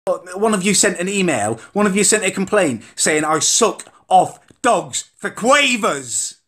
One of you sent an email, one of you sent a complaint saying I suck off dogs for quavers.